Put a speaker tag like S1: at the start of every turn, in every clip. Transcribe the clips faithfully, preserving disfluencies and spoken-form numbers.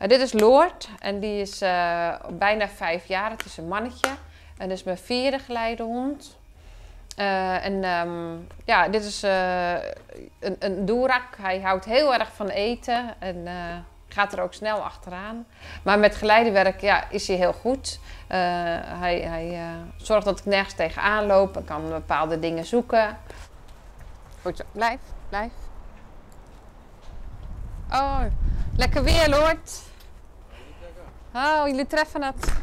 S1: Uh, dit is Loord en die is uh, bijna vijf jaar. Het is een mannetje en dit is mijn vierde geleidehond. Uh, en um, ja, dit is uh, een, een doerak. Hij houdt heel erg van eten en uh, gaat er ook snel achteraan. Maar met geleidewerk ja, is hij heel goed. Uh, hij hij uh, zorgt dat ik nergens tegenaan loop en kan bepaalde dingen zoeken. Goed zo, blijf, blijf. Oh, lekker weer, Loord. Oh, jullie treffen het.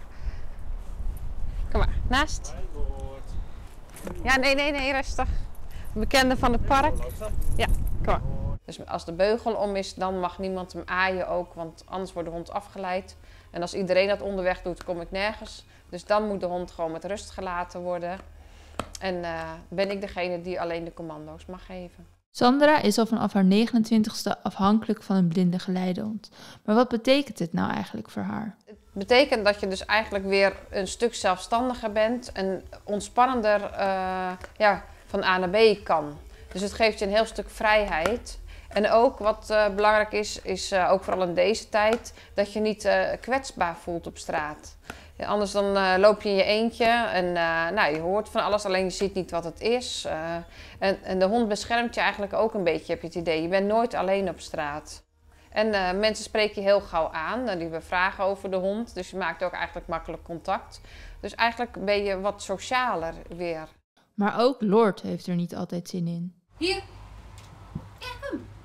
S1: Kom maar, naast. Ja, nee, nee, nee, rustig. Bekende van het park. Ja, kom maar. Dus als de beugel om is, dan mag niemand hem aaien ook, want anders wordt de hond afgeleid. En als iedereen dat onderweg doet, kom ik nergens. Dus dan moet de hond gewoon met rust gelaten worden. En uh, ben ik degene die alleen de commando's mag geven.
S2: Sandra is al vanaf haar negenentwintigste afhankelijk van een blinde geleidehond. Maar wat betekent dit nou eigenlijk voor haar?
S1: Het betekent dat je dus eigenlijk weer een stuk zelfstandiger bent en ontspannender uh, ja, van A naar B kan. Dus het geeft je een heel stuk vrijheid. En ook wat uh, belangrijk is, is uh, ook vooral in deze tijd, dat je niet uh, kwetsbaar voelt op straat. Ja, anders dan uh, loop je in je eentje en uh, nou, je hoort van alles, alleen je ziet niet wat het is. Uh, en, en de hond beschermt je eigenlijk ook een beetje, heb je het idee. Je bent nooit alleen op straat. En uh, mensen spreken je heel gauw aan, en die hebben vragen over de hond. Dus je maakt ook eigenlijk makkelijk contact. Dus eigenlijk ben je wat socialer weer.
S2: Maar ook Loord heeft er niet altijd zin in.
S3: Hier. Ja, kom.